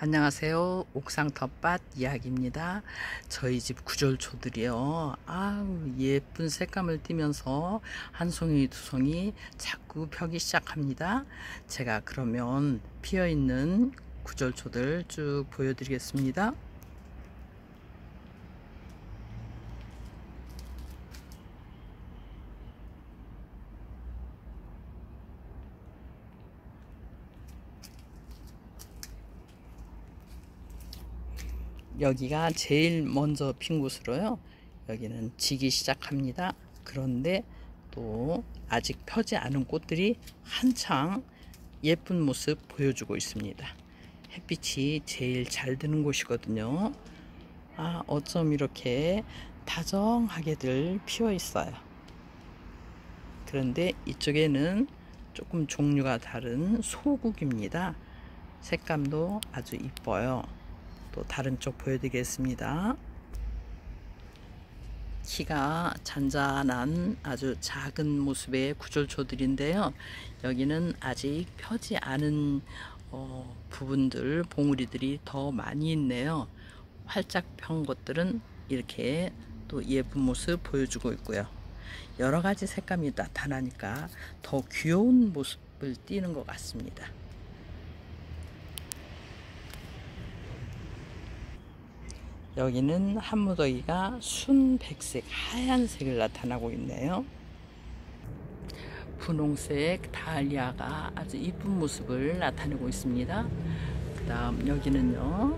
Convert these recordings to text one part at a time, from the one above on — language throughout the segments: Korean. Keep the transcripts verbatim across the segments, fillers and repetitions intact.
안녕하세요. 옥상 텃밭 이야기입니다. 저희 집 구절초들이요. 아우 예쁜 색감을 띠면서 한 송이 두 송이 자꾸 펴기 시작합니다. 제가 그러면 피어있는 구절초들 쭉 보여드리겠습니다. 여기가 제일 먼저 핀 곳으로요. 여기는 지기 시작합니다. 그런데 또 아직 펴지 않은 꽃들이 한창 예쁜 모습 보여주고 있습니다. 햇빛이 제일 잘 드는 곳이거든요. 아, 어쩜 이렇게 다정하게들 피어 있어요. 그런데 이쪽에는 조금 종류가 다른 소국입니다. 색감도 아주 이뻐요. 또 다른 쪽 보여드리겠습니다. 키가 잔잔한 아주 작은 모습의 구절초들인데요. 여기는 아직 펴지 않은 어, 부분들, 봉우리들이 더 많이 있네요. 활짝 편 것들은 이렇게 또 예쁜 모습 보여주고 있고요. 여러 가지 색감이 나타나니까 더 귀여운 모습을 띠는 것 같습니다. 여기는 한무더기가 순백색 하얀색을 나타나고 있네요. 분홍색 다리아가 아주 이쁜 모습을 나타내고 있습니다. 그 다음 여기는요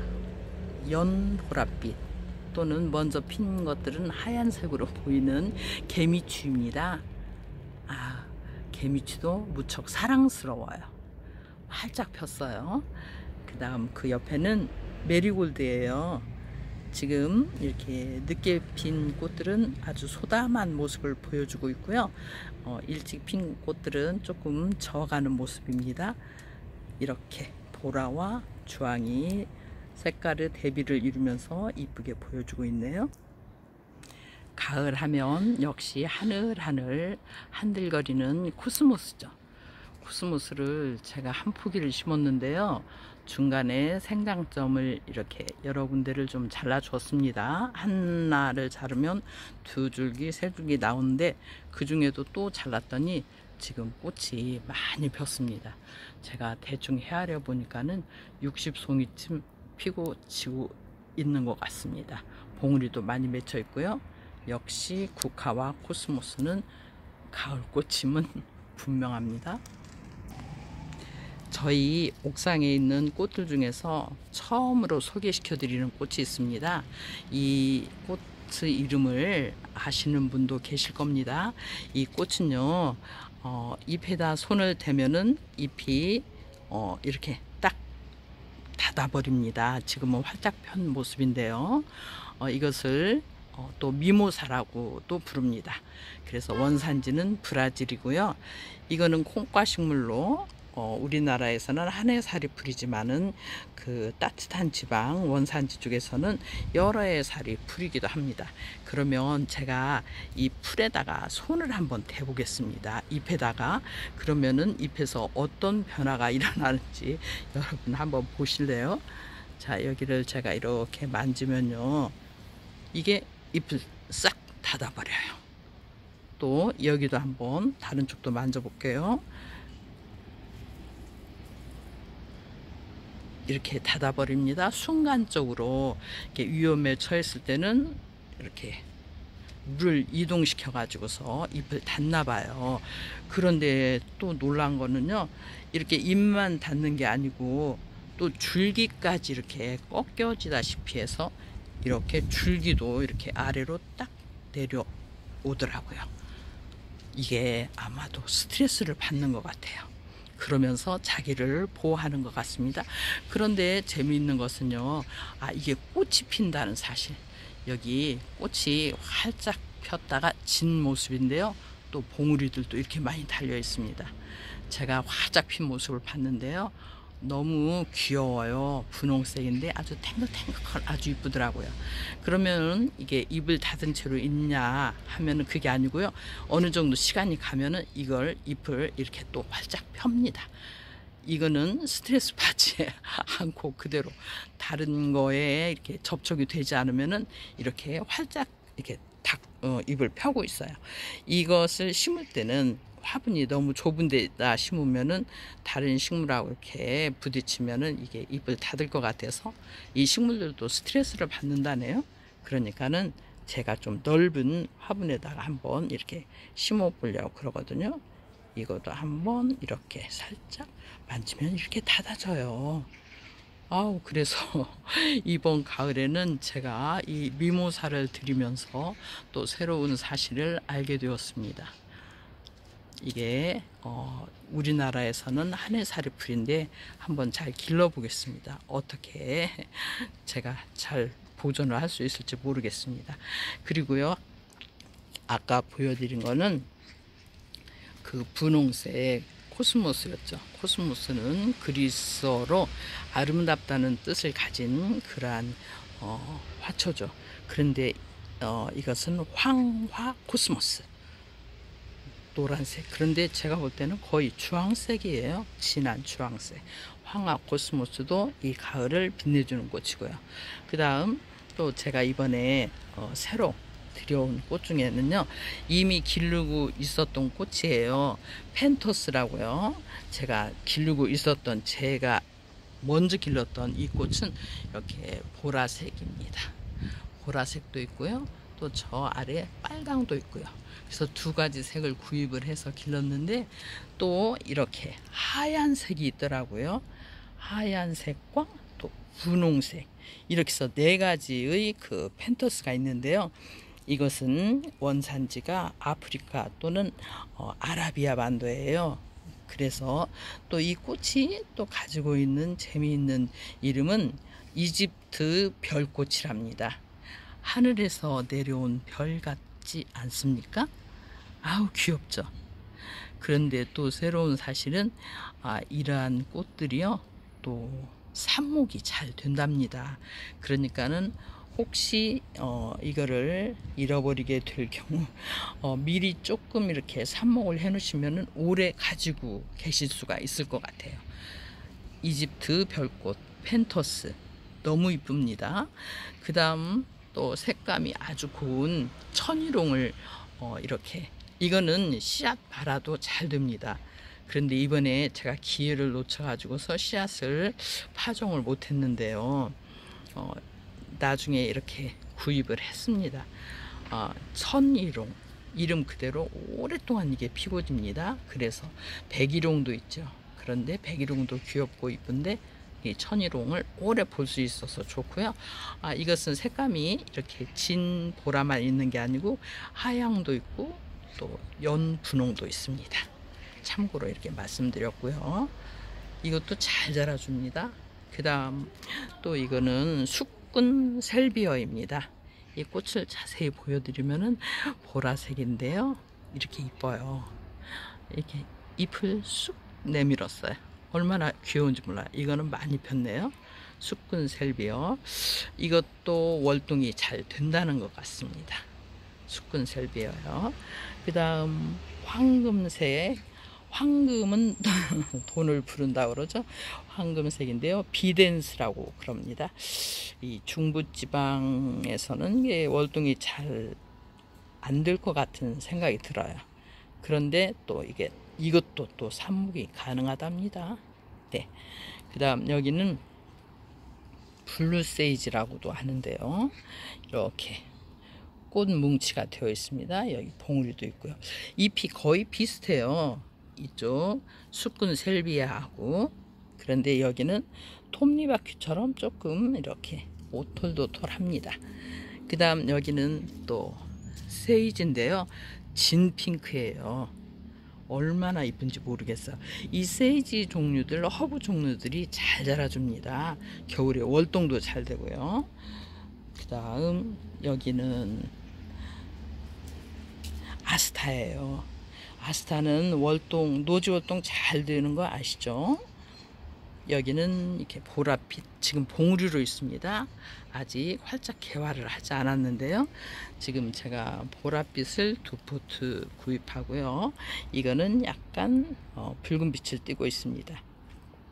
연보랏빛 또는 먼저 핀 것들은 하얀색으로 보이는 개미추입니다. 아, 개미추도 무척 사랑스러워요. 활짝 폈어요. 그 다음 그 옆에는 메리골드예요. 지금 이렇게 늦게 핀 꽃들은 아주 소담한 모습을 보여주고 있고요. 어, 일찍 핀 꽃들은 조금 져가는 모습입니다. 이렇게 보라와 주황이 색깔의 대비를 이루면서 이쁘게 보여주고 있네요. 가을 하면 역시 하늘하늘 한들거리는 코스모스죠. 코스모스를 제가 한 포기를 심었는데요. 중간에 생장점을 이렇게 여러 군데를 좀 잘라 줬습니다. 하나를 자르면 두 줄기, 세 줄기 나오는데 그 중에도 또 잘랐더니 지금 꽃이 많이 폈습니다. 제가 대충 헤아려 보니까는 육십 송이쯤 피고 지고 있는 것 같습니다. 봉우리도 많이 맺혀 있고요. 역시 국화와 코스모스는 가을 꽃임은 분명합니다. 저희 옥상에 있는 꽃들 중에서 처음으로 소개시켜 드리는 꽃이 있습니다. 이 꽃의 이름을 아시는 분도 계실 겁니다. 이 꽃은요 어, 잎에다 손을 대면은 잎이 어, 이렇게 딱 닫아버립니다. 지금은 활짝 편 모습인데요. 어, 이것을 어, 또 미모사라고도 부릅니다. 그래서 원산지는 브라질이고요. 이거는 콩과 식물로 어, 우리나라에서는 한해살이 풀이지만은 그 따뜻한 지방 원산지 쪽에서는 여러 해 살이 풀이기도 합니다. 그러면 제가 이 풀에다가 손을 한번 대보겠습니다. 잎에다가. 그러면은 잎에서 어떤 변화가 일어나는지 여러분 한번 보실래요? 자, 여기를 제가 이렇게 만지면요, 이게 잎을 싹 닫아버려요. 또 여기도 한번 다른 쪽도 만져볼게요. 이렇게 닫아버립니다. 순간적으로 이렇게 위험에 처했을 때는 이렇게 물을 이동시켜 가지고서 잎을 닫나 봐요. 그런데 또 놀란 거는요, 이렇게 잎만 닫는 게 아니고 또 줄기까지 이렇게 꺾여지다시피 해서 이렇게 줄기도 이렇게 아래로 딱 내려오더라고요. 이게 아마도 스트레스를 받는 것 같아요. 그러면서 자기를 보호하는 것 같습니다. 그런데 재미있는 것은요, 아, 이게 꽃이 핀다는 사실. 여기 꽃이 활짝 폈다가 진 모습인데요. 또 봉우리들도 이렇게 많이 달려 있습니다. 제가 활짝 핀 모습을 봤는데요. 너무 귀여워요. 분홍색인데 아주 탱글탱글한 아주 이쁘더라고요. 그러면은 이게 잎을 닫은 채로 있냐 하면은 그게 아니고요. 어느 정도 시간이 가면은 이걸 잎을 이렇게 또 활짝 펴니다. 이거는 스트레스 받지 않고 그대로 다른 거에 이렇게 접촉이 되지 않으면은 이렇게 활짝 이렇게 닭 어, 잎을 펴고 있어요. 이것을 심을 때는 화분이 너무 좁은 데다 심으면은 다른 식물하고 이렇게 부딪히면은 이게 잎을 닫을 것 같아서 이 식물들도 스트레스를 받는다네요. 그러니까는 제가 좀 넓은 화분에다가 한번 이렇게 심어 보려고 그러거든요. 이것도 한번 이렇게 살짝 만지면 이렇게 닫아져요. 아우, 그래서 이번 가을에는 제가 이 미모사를 드리면서 또 새로운 사실을 알게 되었습니다. 이게 어, 우리나라에서는 한해살이 풀인데 한번 잘 길러 보겠습니다. 어떻게 제가 잘 보존을 할 수 있을지 모르겠습니다. 그리고요, 아까 보여드린 거는 그 분홍색 코스모스였죠. 코스모스는 그리스어로 아름답다는 뜻을 가진 그러한 어, 화초죠. 그런데 어, 이것은 황화 코스모스, 노란색. 그런데 제가 볼 때는 거의 주황색이에요. 진한 주황색. 황화 코스모스도 이 가을을 빛내주는 꽃이고요. 그 다음 또 제가 이번에 어, 새로 들여온 꽃 중에는요, 이미 기르고 있었던 꽃이에요. 펜토스라고요. 제가 기르고 있었던, 제가 먼저 길렀던 이 꽃은 이렇게 보라색입니다. 보라색도 있고요, 또 저 아래 빨강도 있고요. 그래서 두 가지 색을 구입을 해서 길렀는데 또 이렇게 하얀색이 있더라고요. 하얀색과 또 분홍색, 이렇게 해서 네 가지의 그 펜토스가 있는데요. 이것은 원산지가 아프리카 또는 어, 아라비아 반도예요. 그래서 또 이 꽃이 또 가지고 있는 재미있는 이름은 이집트 별꽃이랍니다. 하늘에서 내려온 별 같지 않습니까? 아우, 귀엽죠. 그런데 또 새로운 사실은 아, 이러한 꽃들이요, 또 삽목이 잘 된답니다. 그러니까는 혹시 어, 이거를 잃어버리게 될 경우 어, 미리 조금 이렇게 삽목을 해 놓으시면은 오래 가지고 계실 수가 있을 것 같아요. 이집트 별꽃 펜토스 너무 이쁩니다. 그 다음 또 색감이 아주 고운 천일홍을 어, 이렇게, 이거는 씨앗 발아도 잘 됩니다. 그런데 이번에 제가 기회를 놓쳐 가지고서 씨앗을 파종을 못 했는데요, 어, 나중에 이렇게 구입을 했습니다. 어, 천일홍, 이름 그대로 오랫동안 이게 피고 집니다. 그래서 백일홍도 있죠. 그런데 백일홍도 귀엽고 이쁜데 이 천일홍을 오래 볼 수 있어서 좋고요. 아, 이것은 색감이 이렇게 진 보라만 있는 게 아니고 하양도 있고 또 연분홍도 있습니다. 참고로 이렇게 말씀드렸고요. 이것도 잘 자라줍니다. 그 다음 또 이거는 숙군 셀비어입니다. 이 꽃을 자세히 보여드리면은 보라색인데요, 이렇게 이뻐요. 이렇게 잎을 쑥 내밀었어요. 얼마나 귀여운지 몰라요. 이거는 많이 폈네요. 숙군 셀비어. 이것도 월동이 잘 된다는 것 같습니다. 숙군 셀비어요. 그 다음 황금색, 황금은 돈을 부른다 그러죠. 황금색인데요, 비덴스라고 그럽니다. 이 중부지방에서는 이게 월동이 잘 안 될 것 같은 생각이 들어요. 그런데 또 이게 이것도 또 삽목이 가능하답니다. 네. 그 다음 여기는 블루세이지라고도 하는데요, 이렇게 꽃 뭉치가 되어 있습니다. 여기 봉우리도 있고요. 잎이 거의 비슷해요, 이쪽 숙군 셀비아하고. 그런데 여기는 톱니바퀴처럼 조금 이렇게 오톨도톨합니다. 그 다음 여기는 또 세이지인데요, 진핑크예요. 얼마나 이쁜지 모르겠어요. 이 세이지 종류들, 허브 종류들이 잘 자라줍니다. 겨울에 월동도 잘 되고요. 그 다음 여기는 아스타예요. 아스타는 월동, 노지 월동 잘 되는 거 아시죠? 여기는 이렇게 보랏빛, 지금 봉우리로 있습니다. 아직 활짝 개화를 하지 않았는데요, 지금 제가 보랏빛을 두 포트 구입하고요. 이거는 약간 어, 붉은 빛을 띠고 있습니다.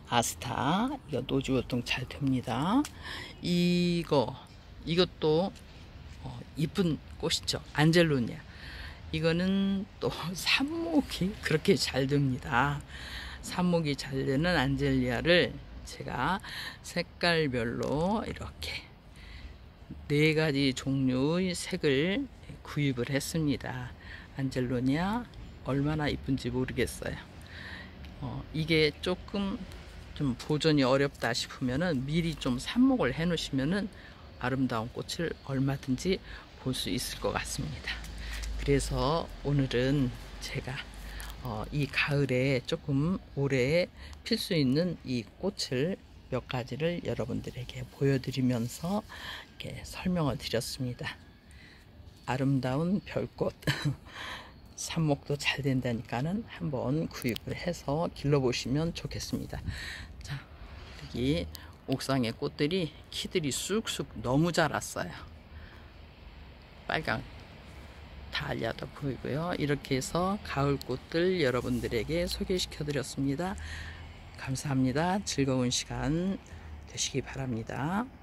아스타, 이거 노지보통 잘 됩니다. 이거 이것도 어, 이쁜 꽃이죠. 안젤로니아. 이거는 또 삽목이 그렇게 잘 됩니다. 삽목이 잘 되는 안젤리아를 제가 색깔별로 이렇게 네 가지 종류의 색을 구입을 했습니다. 안젤로니아 얼마나 이쁜지 모르겠어요. 어, 이게 조금 좀 보존이 어렵다 싶으면은 미리 좀 삽목을 해 놓으시면은 아름다운 꽃을 얼마든지 볼 수 있을 것 같습니다. 그래서 오늘은 제가 어, 이 가을에 조금 오래 필 수 있는 이 꽃을 몇 가지를 여러분들에게 보여드리면서 이렇게 설명을 드렸습니다. 아름다운 별꽃 삽목도 잘 된다니까는 한번 구입을 해서 길러보시면 좋겠습니다. 자, 여기 옥상의 꽃들이 키들이 쑥쑥 너무 자랐어요. 빨강 달리아도 보이고요. 이렇게 해서 가을 꽃들 여러분들에게 소개시켜 드렸습니다. 감사합니다. 즐거운 시간 되시기 바랍니다.